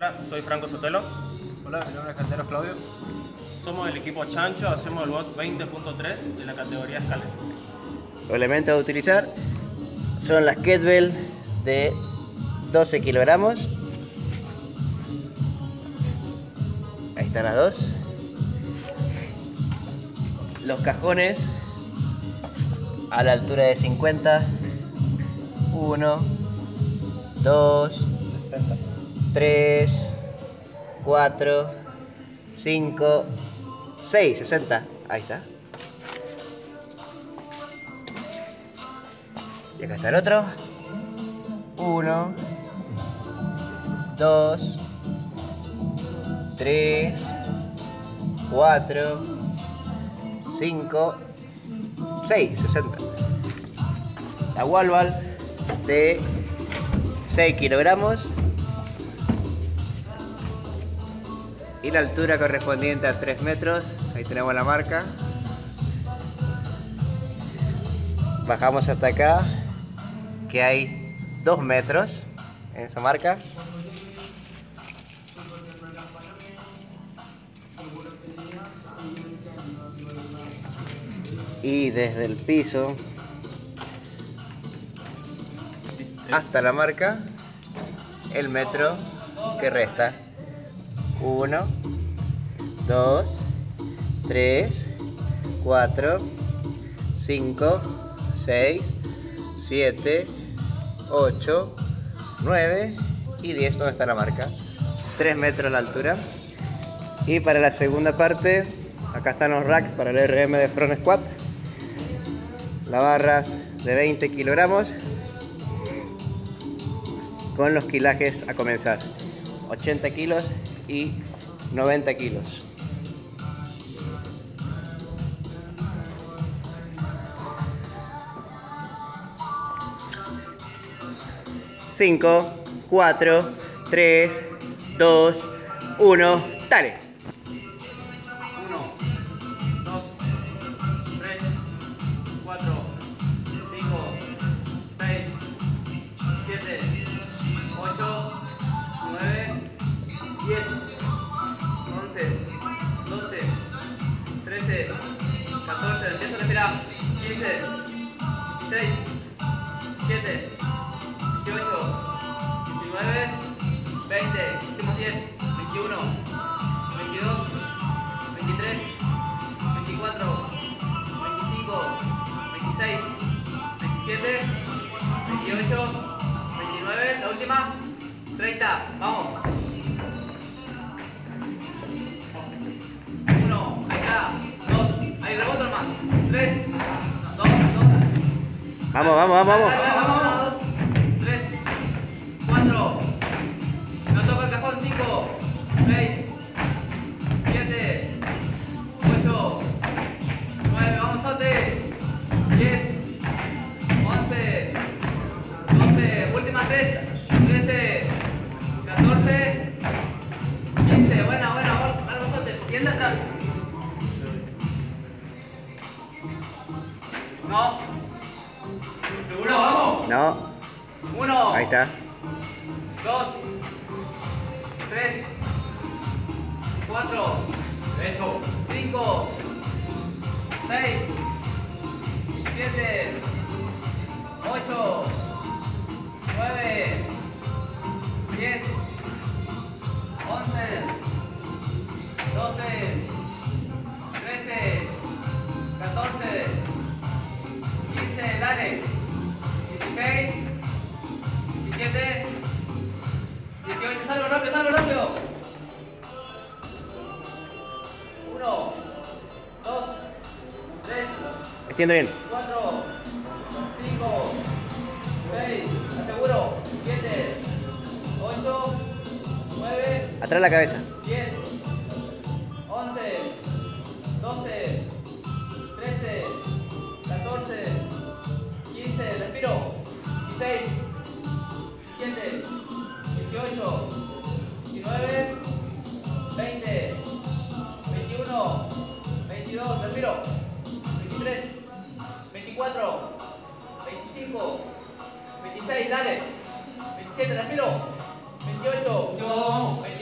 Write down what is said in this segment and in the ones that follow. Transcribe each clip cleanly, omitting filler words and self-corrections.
Hola, soy Franco Sotelo. Hola, mi nombre es Canteros Claudio. Somos el equipo Chancho, hacemos el bot 20.3 de la categoría Scale. Los elementos a utilizar son las kettlebell de 12 kilogramos. Ahí están las dos. Los cajones a la altura de 50. 1, 2, 60. 3, 4, 5, 6, 60. Ahí está. Y acá está el otro. 1, 2, 3, 4, 5, 6, 60. La wall ball de 6 kilogramos. Y la altura correspondiente a 3 metros. Ahí tenemos la marca. Bajamos hasta acá, que hay 2 metros en esa marca. Y desde el piso hasta la marca, el metro que resta. 1, 2, 3, 4, 5, 6, 7, 8, 9 y 10. ¿Dónde está la marca? 3 metros la altura. Y para la segunda parte, acá están los racks para el RM de front squat. Las barras de 20 kilogramos con los kilajes a comenzar. 80 kilos y 90 kilos. Cinco, 4, 3, 2, 1, dale. 1, 2, 3, 4, 5, 6, 7, 8, 9, 10, 11, 12, 13, 14, empiezo a respirar, 15, 16, 17, 18, 19, 20, últimos 10, 21, 22, 23, 24, 25, 26, 27, 28, 29, la última, 30, vamos. 1, ahí está, 2, ahí rebota más, 3, 2, 2. Vamos, vamos, vamos, vamos. Vamos, 3, 4, no toca el cajón, 5, 6, 7, 8, 9, vamos sote, 10, 11, 12, últimas 3, 13, 14, 15, buena, algo sote, ¿quién de atrás? No. ¿Seguro? ¿Vamos? No, 1, ahí está. 2, 3, 4, 5, 6, 7, 8, 9, 10, 11, 12, 13, 14, 15, dale, 16, 17, 18, salgo rápido. 1, 2, 3, Extiende bien. 4, 5, 6, aseguro, 7, 8, 9, Atrás la cabeza. 10, 11, 12, 13, 14, 15, respiro, 16, 17, 18, 19, 20, 21, 22, respiro, 23, 24, 25, 26, dale, 27, respiro, 28, 28,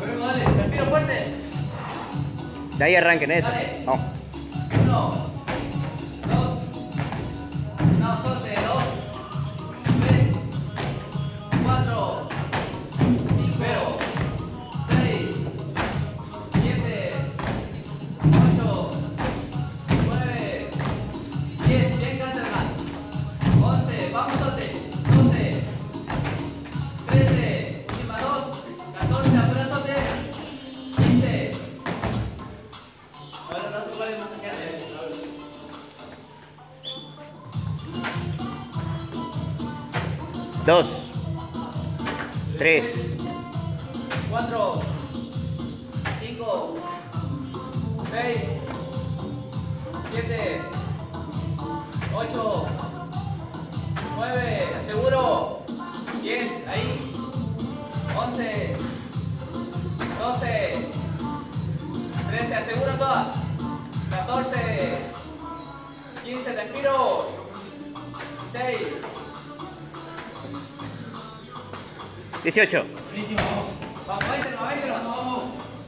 Respiro fuerte. De ahí arranquen eso. Dale. Vamos. 1, 2, no, solte, 2, 3, 4, 5, 6, 7, 8, 9, 10, bien Canterman, 11, vamos solte, 12, 13, última 2, 14, afuera solte, 15. Ahora no se puede masajear. 2, 3, 4, 5, 6, 7, 8, 9, aseguro, 10, ahí, 11, 12, 13, aseguro todas, 14, 15, respiro, 16, 18. vamos, 20 vamos.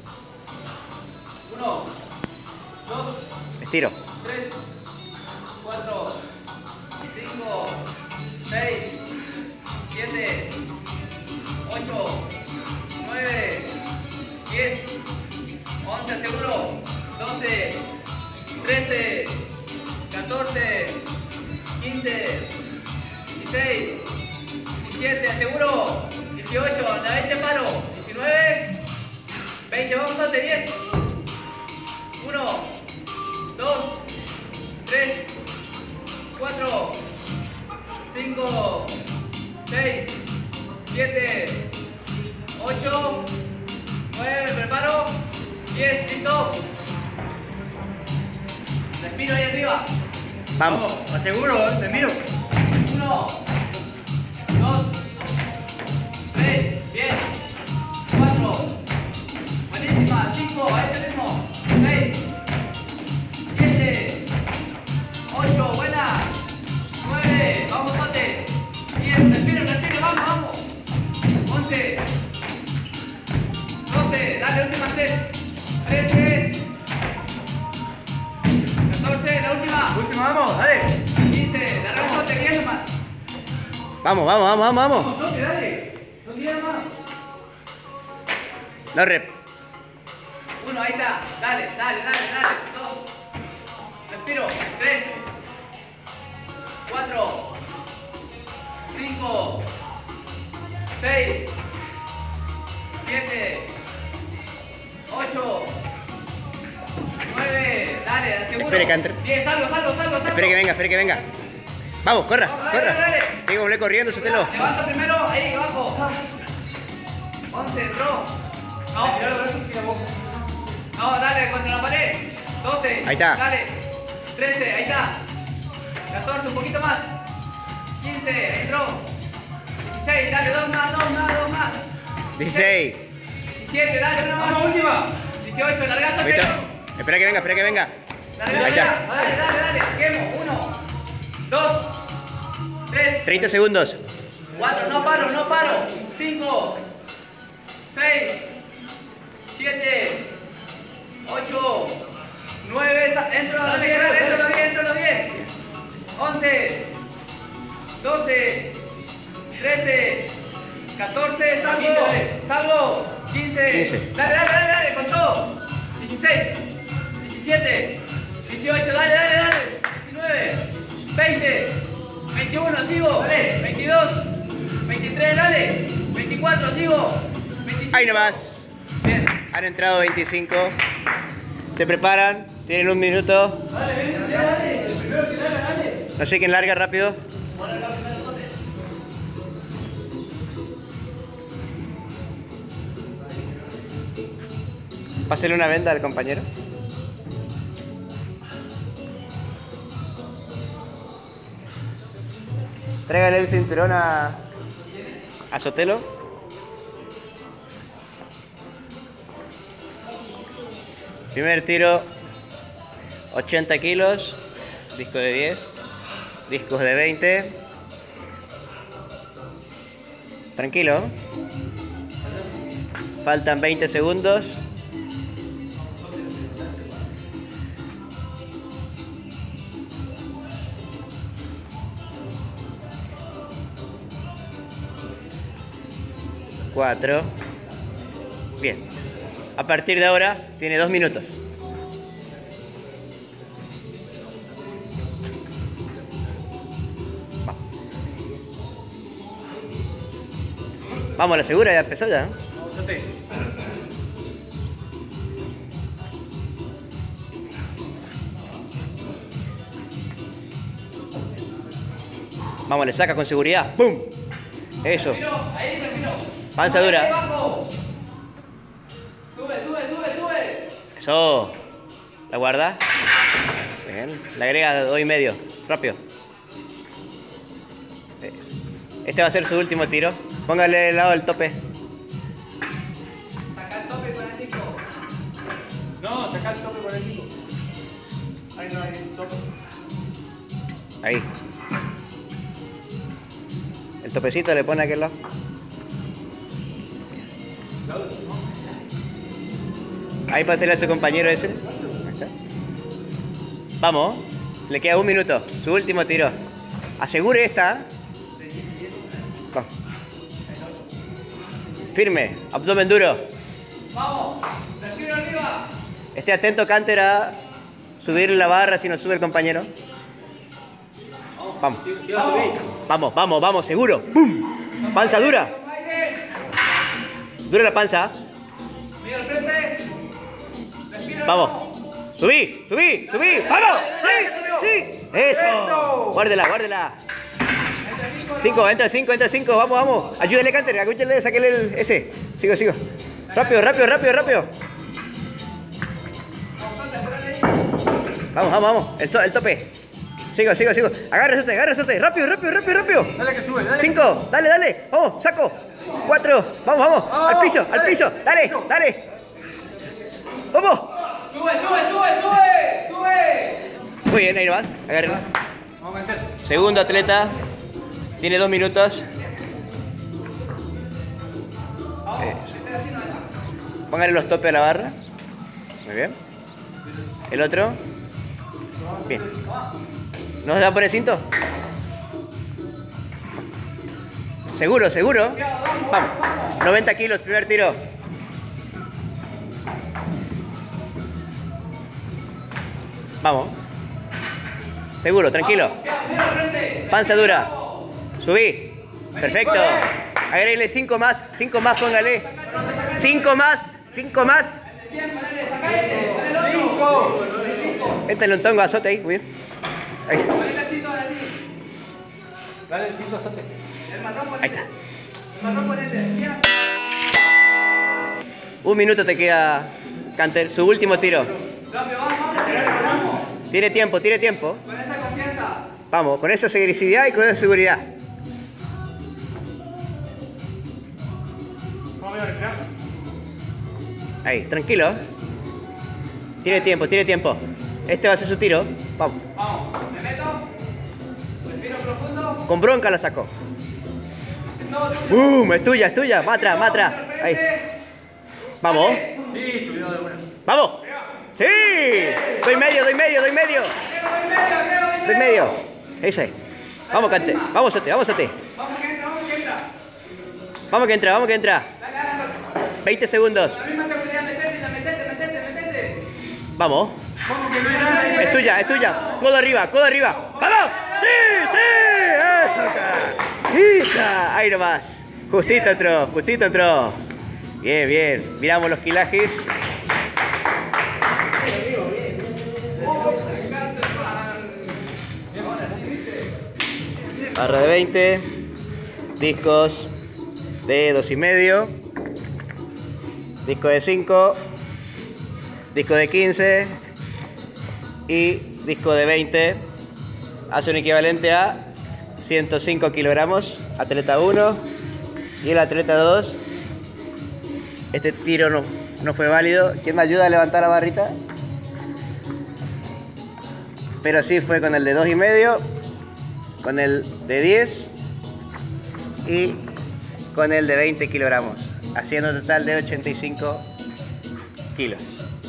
1, 2, Estiro. 3, 4, 5, 6, 7, 8, 9, 10, 11, aseguro, 12, 13, 14, 15, 16, 17, aseguro, 18, a la 20 paro, 19, 20, vamos a 10, 1, 2, 3, 4, 5, 6, 7, 8, 9, preparo, 10, listo. Respiro ahí arriba. Vamos. Aseguro, te miro. 1, 2, 3, bien. 4, buenísima. 5, a este ritmo. 6, 7, 8, buena. 9, vamos, sote. 10, respiro, vamos. 11, 12, dale, últimas 3. 13, 14, la última. Última, vamos, dale. 15, la resote, 10 más. Vamos. Sote, dale. Son 10 más. No rep. 1, ahí está. Dale. 2. Respiro. 3, 4, 5, 6, 7, 8, 9, dale, aseguro. Espere, Canter. 10, salgo. Espere que venga. Vamos, corra. Dale. Tengo que volver corriendo, sótelo. Levanta primero, ahí abajo. 11, entró. No, dale, contra la pared. 12. Ahí está. Dale. 13, ahí está. 14, un poquito más. 15, ahí entró. 16, dale, 2 más. 16. 17, dale, una más. Vamos, última. 18, larga, Ahí está. soltero. Espera que venga. Larga, Ahí está. dale. Quemo. 1, 2, 3, 30 segundos. 4, no paro. 5, 6, 7, 8, 9, entro a los 10, 11, 12, 13, 14, salgo, 15, dale, con todo, 16, 17, 18, dale, 19, 20, 21, sigo, 22, 23, dale, 24, sigo, 25. Ahí nomás. Bien. Han entrado 25. Se preparan. Tienen un minuto. Dale. El primero que dale. No sé quién larga rápido. Pásale una venda al compañero. Tráigale el cinturón a Sotelo. Primer tiro, 80 kilos, disco de 10, discos de 20. Tranquilo. Faltan 20 segundos. Cuatro. Bien. A partir de ahora tiene 2 minutos. Vamos, la segura ya empezó ya, ¿no? Vamos, le saca con seguridad. ¡Pum! Eso. Panza dura. Sube. Eso. La guarda. Bien. Le agrega 2,5. Rápido. Eso. Este va a ser su último tiro. Póngale el lado del tope. Saca el tope con el Nico. No, saca el tope con el Nico. Ahí no hay tope. Ahí. El topecito le pone a aquel lado. Ahí pásale a su compañero ese. Ahí está. Vamos. Le queda 1 minuto. Su último tiro. Asegure esta. Vamos. Firme. Abdomen duro. Vamos. Respiro arriba. Esté atento, Canter, a subir la barra si no sube el compañero. Vamos. Vamos. Seguro. ¡Pum! Panza dura. Dura la panza. Mira al frente. Respiro. Vamos. Subí. ¡Vamos! ¡Sí! ¡Eso! Guárdela. Entra el 5. Vamos. Ayúdale, Canter. Ayúdale, sáquele el ese. Sigo. Rápido. Vamos. El tope. Sigo. Agárrese. Rápido. Dale que sube, dale. 5. Dale. Vamos, saco. 4. Vamos. Al piso. Dale. Vamos. Sube. Muy bien, ahí vas. Agárrenla. Vamos a meter. Segundo atleta. Tiene 2 minutos. Eso. Póngale los topes a la barra. Muy bien. El otro. Bien. ¿No se va a poner cinto? Seguro. Vamos. 90 kilos, primer tiro. Vamos. Seguro, tranquilo. Panza dura. Subí. Perfecto. Agréguele 5 más, póngale. 5 más. Métale un tongo azote ahí, muy bien. Ahí. Dale el 5 azote. Ahí está. 1 minuto te queda, Canter. Su último tiro. Tiene tiempo. Con esa confianza. Vamos, con esa agresividad y con esa seguridad. Vamos a respirar. Ahí, tranquilo. Tiene tiempo. Este va a ser su tiro. Vamos. Me meto. Respiro profundo. Con bronca la sacó. Es tuya. Matra. Ahí. Vamos. Sí, subió de buena. ¡Vamos! ¡Sí! Doy medio. Eso ahí. Vamos, Cante. Vamos, Sote. Vamos que entra. Vamos que entra. Dale. 20 segundos. La misma tranquilidad, metete. Vamos. Es tuya. Codo arriba. ¡Vamos! ¡Sí! ¡Eso acá! ¡Isa! Ahí nomás. Justito entró. Bien. Miramos los kilajes. Barra de 20. Discos de 2,5. Disco de 5. Disco de 15. Y disco de 20. Hace un equivalente a 105 kilogramos. Atleta 1. Y el atleta 2. Este tiro no fue válido. ¿Quién me ayuda a levantar la barrita? Pero sí fue con el de 2,5, con el de 10 y con el de 20 kilogramos. haciendo un total de 85 kilos.